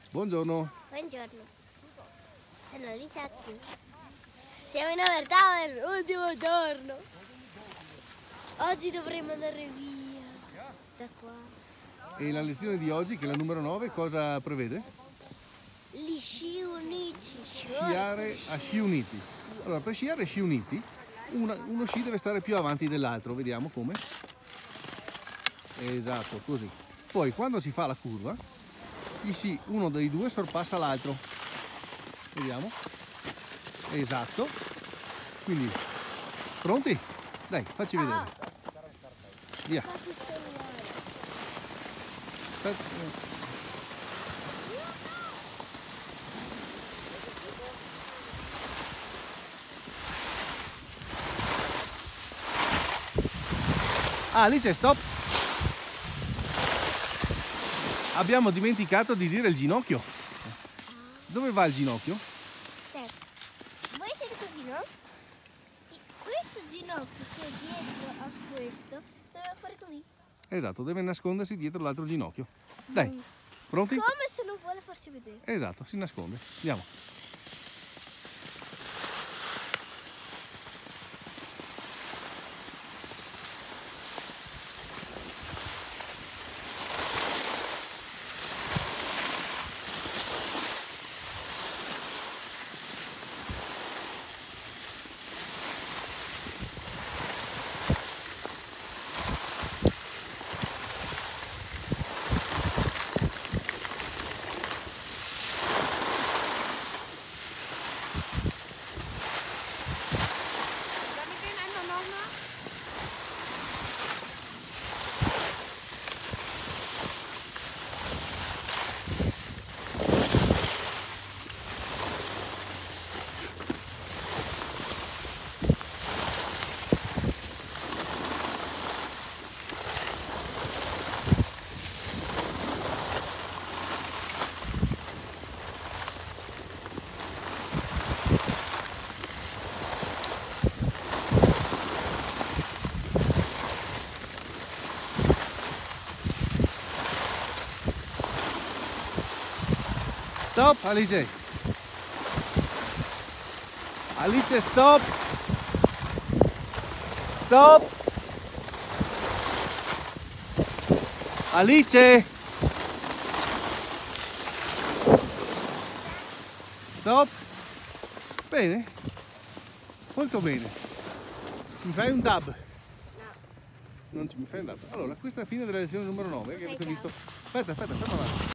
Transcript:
Buongiorno. Buongiorno. Sono Lisette. Siamo in Overtower, ultimo giorno. Oggi dovremo andare via da qua. E la lezione di oggi, che è la numero 9, cosa prevede? Gli sci uniti. Sciare a sci uniti. Allora, per sciare a sci uniti, uno sci deve stare più avanti dell'altro. Vediamo come. Esatto, così. Poi, quando si fa la curva, uno dei due sorpassa l'altro. Vediamo. Esatto. Quindi, pronti? Dai, facci vedere. Via. Ah, lì c'è stop. Abbiamo dimenticato di dire il ginocchio. Dove va il ginocchio? Certo. Voi siete così, no? Questo ginocchio che è dietro a questo deve fare così. Esatto, deve nascondersi dietro l'altro ginocchio. Dai, pronti? Come se non vuole farsi vedere. Esatto, si nasconde. Andiamo. Stop, Alice. Alice, stop. Stop. Alice. Stop. Bene. Molto bene. Mi fai un dab? No. Non ci mi fai un dab. Allora, questa è la fine della lezione numero 9 che avete visto. Aspetta, ferma.